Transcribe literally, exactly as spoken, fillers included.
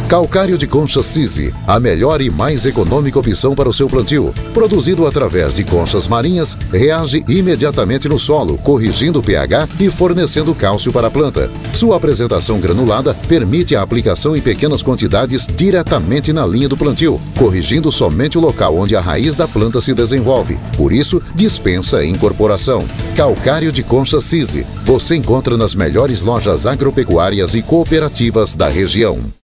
Calcário de concha Sisi, a melhor e mais econômica opção para o seu plantio. Produzido através de conchas marinhas, reage imediatamente no solo, corrigindo o pH e fornecendo cálcio para a planta. Sua apresentação granulada permite a aplicação em pequenas quantidades diretamente na linha do plantio, corrigindo somente o local onde a raiz da planta se desenvolve. Por isso, dispensa a incorporação. Calcário de concha Sisi, você encontra nas melhores lojas agropecuárias e cooperativas da região.